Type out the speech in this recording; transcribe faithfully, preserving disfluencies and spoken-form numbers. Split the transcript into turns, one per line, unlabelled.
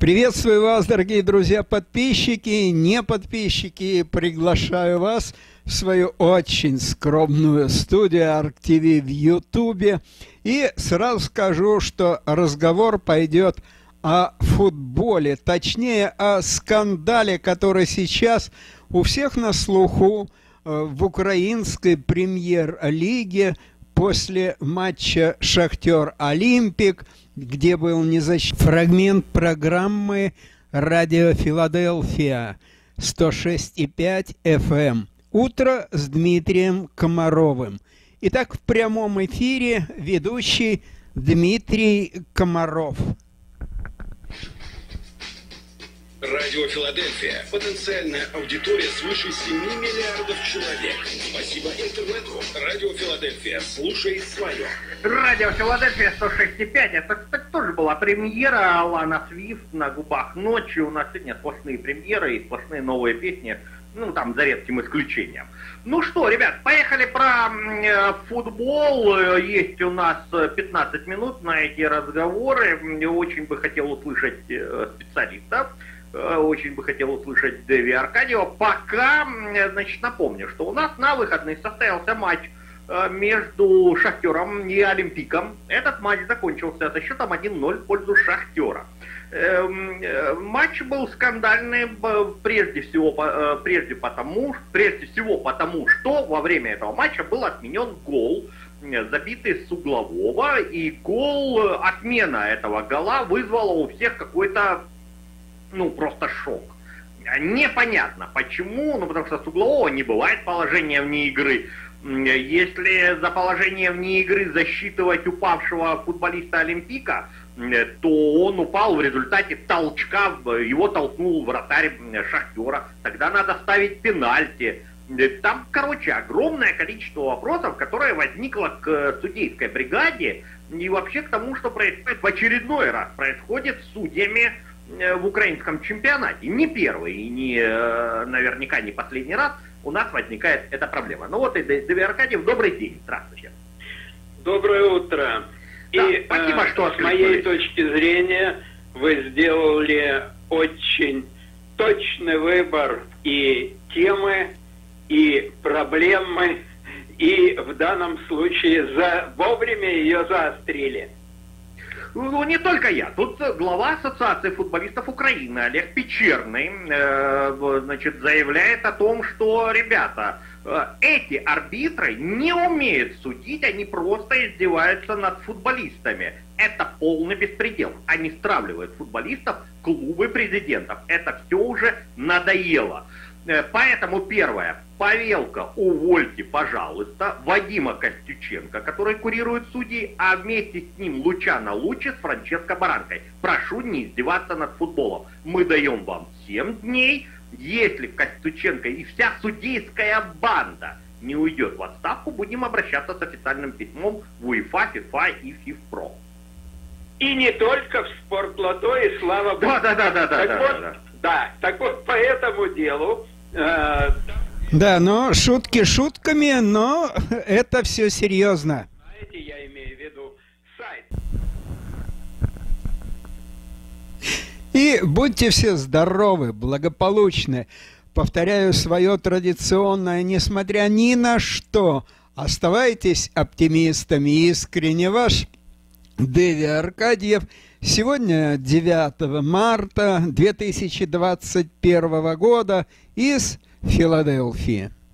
Приветствую вас, дорогие друзья, подписчики, не подписчики. Приглашаю вас в свою очень скромную студию АркТВ в Ютубе. И сразу скажу, что разговор пойдет о футболе, точнее о скандале, который сейчас у всех на слуху в украинской премьер-лиге после матча «Шахтер-Олимпик», где был незащищен фрагмент программы «Радио Филадельфия» сто шесть и пять эф эм. «Утро с Дмитрием Комаровым». Итак, в прямом эфире ведущий Дмитрий Комаров.
Радио Филадельфия. Потенциальная аудитория свыше семи миллиардов человек. Спасибо интернету. Радио Филадельфия. Слушай свое.
Радио Филадельфия сто шесть и пять. Это, кстати, тоже была премьера Лана Свифт на губах ночи. У нас сегодня сплошные премьеры и сплошные новые песни. Ну, там, за редким исключением. Ну что, ребят, поехали про э, футбол. Есть у нас пятнадцать минут на эти разговоры. Очень бы хотел услышать э, специалистов. Очень бы хотел услышать Дэви Аркадьева. Пока, значит, напомню, что у нас на выходных состоялся матч между Шахтером и Олимпиком. Этот матч закончился со счетом один ноль в пользу Шахтера. Матч был скандальный прежде всего, прежде, потому, прежде всего потому, что во время этого матча был отменен гол, забитый с углового, и гол, отмена этого гола вызвала у всех какой-то, ну, просто шок. Непонятно почему, ну, потому что с углового не бывает положения вне игры. Если за положение вне игры засчитывать упавшего футболиста Олимпика, то он упал в результате толчка, его толкнул вратарь Шахтера. Тогда надо ставить пенальти. Там, короче, огромное количество вопросов, которое возникло к судейской бригаде и вообще к тому, что происходит в очередной раз. Происходит с судьями в украинском чемпионате. Не первый и не, наверняка не последний раз у нас возникает эта проблема. Ну вот и Дэви Аркадьев, добрый день, здравствуйте.
Доброе утро.
Да,
и
спасибо,
э,
что
с моей точки зрения вы сделали очень точный выбор и темы, и проблемы, и в данном случае за, вовремя ее заострили.
Ну, не только я. Тут глава Ассоциации футболистов Украины Олег Печерный э, значит, заявляет о том, что, ребята, э, эти арбитры не умеют судить, они просто издеваются над футболистами. Это полный беспредел. Они стравливают футболистов, клубы президентов. Это все уже надоело. Поэтому первое. Павелка, увольте, пожалуйста, Вадима Костюченко, который курирует судьи, а вместе с ним Лучано Лучи с Франческо Баранкой. Прошу не издеваться над футболом. Мы даем вам семь дней. Если Костюченко и вся судейская банда не уйдет в отставку, будем обращаться с официальным письмом в УЕФА, ФИФА и ФИФПРО.
И не только в спортлото, и слава богу.
Да, да, да, да, да.
Так
да,
вот,
да, да.
да, так вот по этому делу. Э,
Да, но шутки шутками, но это все серьезно.
Знаете, я имею в виду сайт.
И будьте все здоровы, благополучны. Повторяю свое традиционное, несмотря ни на что, оставайтесь оптимистами. Искренне ваш Дэви Аркадьев. Сегодня девятого марта две тысячи двадцать первого года из Филадельфии.